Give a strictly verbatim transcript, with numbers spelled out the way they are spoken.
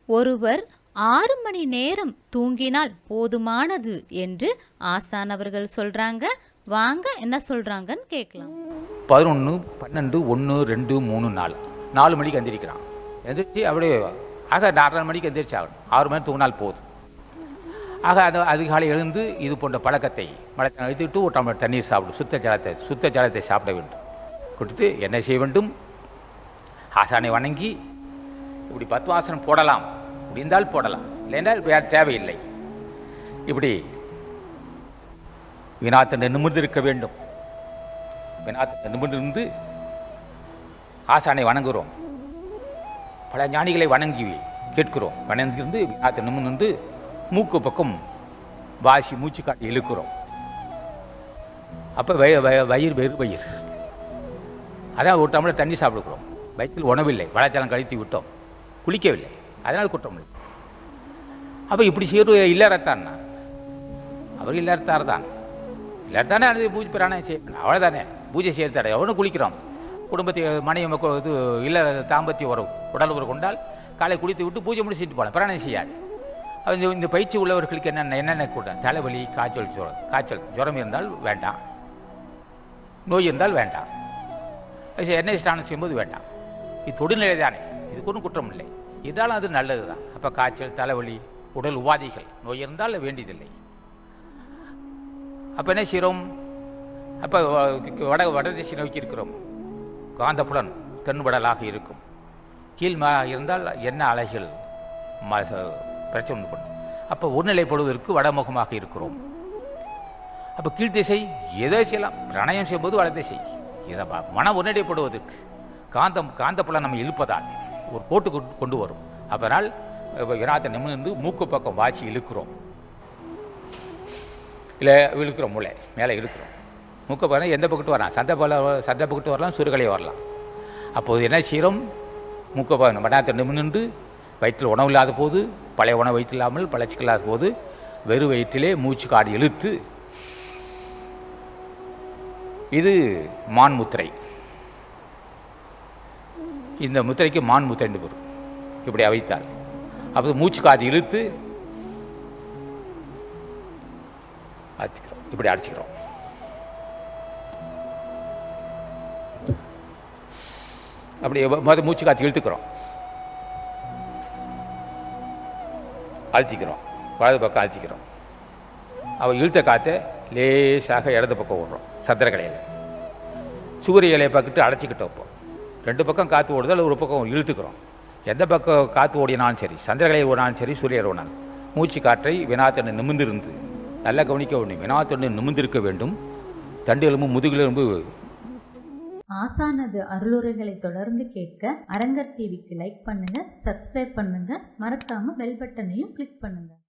ஒருவர் ஆறு மணி நேரம் தூங்கினால் போதுமானது என்று ஆசான் அவர்கள் சொல்றாங்க. வாங்க என்ன சொல்றாங்கன்னு கேட்கலாம். பதினொன்று பன்னெண்டு ஒன்று ரெண்டு மூணு நாலு நாலு மணிக்கு எந்திரிக்கிறான். எந்திரிச்சு அப்படியே ஆக நாலரை மணிக்கு எந்திரிச்சு ஆகணும். ஆறு மணி தூங்கினால் போதும். ஆக அது அதிகாலை எழுந்து இது போன்ற பழக்கத்தை மழை அழுத்திட்டு ஒரு டம்ளர் தண்ணீர் சாப்பிடும். சுத்த ஜலத்தை சுத்த ஜலத்தை சாப்பிட வேண்டும். கொடுத்து என்ன செய்ய வேண்டும்? ஆசானை வணங்கி இப்படி பத்மாசனம் போடலாம், முடிந்தால் போடலாம், இல்லைன்றால் வேறு தேவையில்லை. இப்படி வினாத்தனை நிமிர்ந்திருக்க வேண்டும். வினாத்தனை நிமிர்ந்திருந்து ஆசானை வணங்குகிறோம். பல ஞானிகளை வணங்கி கேட்கிறோம். வணங்கிருந்து வினாத்தை நிமிர்ந்து மூக்கு பக்கம் வாசி மூச்சு காட்டி இழுக்கிறோம். அப்போ வய வயிறு வெறு வயிறு அதான் ஒரு டம்ளர் தண்ணி சாப்பிடுக்கிறோம். வயிற்றில் உணவில்லை, வளச்சாலம் கழித்து விட்டோம், குளிக்கவில்லை, அதனால் குற்றம் இல்லை. அப்போ இப்படி செய்வது இல்லறத்தான். அவர் இல்லறத்தார் தான். இல்லறத்தானே அது பூஜை பிராணம் செய்ய அவ்வளோதானே. பூஜை செய்யறதாட எவனும் குளிக்கிறோம். குடும்பத்தை மனைவி மக்கள் இது இல்லை தாம்பத்திய உறவு உடல் உறவு கொண்டால் காலை குளித்து விட்டு பூஜை முடிச்சு செஞ்சுட்டு போகலாம். பிராணம் செய்யாது. இந்த இந்த பயிற்சி உள்ளவர்களுக்கு என்னென்ன என்னென்ன கூட தலைவலி, காய்ச்சல், ஜுரம் காய்ச்சல் ஜுரம் இருந்தால் வேண்டாம், நோய் இருந்தால் வேண்டாம், எண்ணெய் ஸ்நானம் செய்யும்போது வேண்டாம். இது தொடுநிலை தானே, இதுக்கு ஒன்றும் குற்றம் இல்லை. இதாலும் அது நல்லது தான். அப்போ காய்ச்சல், தலைவலி, உடல் உபாதைகள் நோய் இருந்தால் வேண்டியதில்லை. அப்போ என்ன செய்கிறோம்? அப்போ வட வடதிசை நோக்கி இருக்கிறோம். காந்தப்புலன் தென்படலாக இருக்கும். கீழ்மா இருந்தால் என்ன அலைகள் பிரச்சனை கொண்டு அப்போ ஒருநிலைப்படுவதற்கு வடமுகமாக இருக்கிறோம். அப்போ கீழ்த்திசை எதோ செய்யலாம். பிராணாயம் செய்யும்போது வடதிசை இதை மன ஒருநிலைப்படுவதற்கு காந்தம் காந்தப்புலன் நம்ம இழுப்பதால் ஒரு போட்டு கொண்டு வரும். அப்பனால் வினாத்தை நிமிர்ந்து மூக்கு பக்கம் வாசி இழுக்கிறோம். இல்லை இழுக்கிறோம், மூளை மேலே இழுக்கிறோம். மூக்கு பக்கம் எந்த பக்கத்து வரலாம், சந்தை போல சந்தை பக்கத்து வரலாம், சுருகலை வரலாம். அப்போது என்ன செய்கிறோம்? மூக்கு பக்கம் வினாத்தை நிமிர்ந்து வயிற்றில் உணவு இல்லாத போது, பழைய உணவு வயிற்று இல்லாமல் பழச்சிக்க இல்லாத போது வெறும் வயிற்றிலே மூச்சு காடு இழுத்து, இது மான் முத்திரை. இந்த முத்திரைக்கு மான் முத்திரை என்று வரும். இப்படி அவைத்தால் அப்போ மூச்சு காது இழுத்து அடிச்சுக்கிறோம். இப்படி அடிச்சுக்கிறோம். அப்படி மொதல் மூச்சு காத்து இழுத்துக்கிறோம், அழுத்திக்கிறோம், வலது பக்கம் அழுத்திக்கிறோம். அவள் இழுத்த காற்றை லேசாக இடது பக்கம் விடுறோம். சத்திரக்கலையில் சூரிய இலையை பார்த்துட்டு அடைச்சிக்கிட்டோம். இப்போ ரெண்டு பக்கம் காற்று ஓடுதல், ஒரு பக்கம் இழுத்துக்கிறோம். எந்த பக்கம் காற்று ஓடினாலும் சரி, சந்திரகலையில் ஓடினாலும் சரி, சூரியர் ஓடினாலும் மூச்சு காற்றை வினாத்தொண்டு நிமிர்ந்திருந்து நல்லா கவனிக்க வேண்டும். வினாத்தொண்டு நிமிர்ந்திருக்க வேண்டும். தண்டு எலும்பு, முதுகெலும்பு. ஆசானது அருளுரைகளை தொடர்ந்து கேட்க அரங்கர் டிவிக்கு லைக் பண்ணுங்க, சப்ஸ்கிரைப் பண்ணுங்க, மறக்காம பெல் பட்டனையும் கிளிக் பண்ணுங்க.